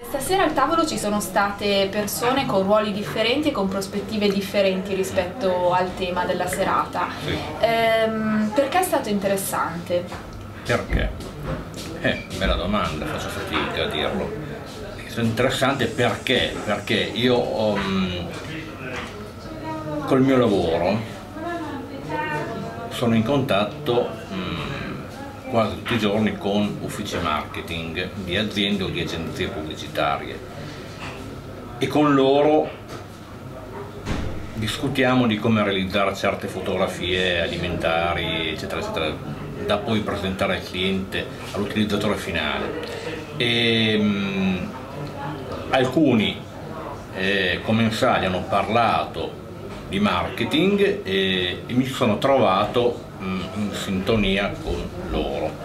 Stasera al tavolo ci sono state persone con ruoli differenti e con prospettive differenti rispetto al tema della serata. Sì. Perché è stato interessante? Perché? Bella domanda, faccio fatica a dirlo. È stato interessante perché? Perché io col mio lavoro sono in contatto quasi tutti i giorni con uffici marketing di aziende o di agenzie pubblicitarie e con loro discutiamo di come realizzare certe fotografie alimentari eccetera eccetera da poi presentare al cliente, all'utilizzatore finale e alcuni commensali hanno parlato di marketing e mi sono trovato in sintonia con loro.